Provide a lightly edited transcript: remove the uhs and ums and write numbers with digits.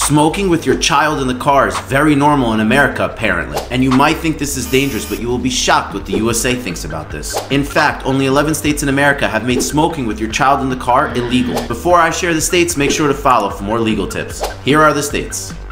Smoking with your child in the car is very normal in America, apparently. And you might think this is dangerous, but you will be shocked what the USA thinks about this. In fact, only 11 states in America have made smoking with your child in the car illegal. Before I share the states, make sure to follow for more legal tips. Here are the states.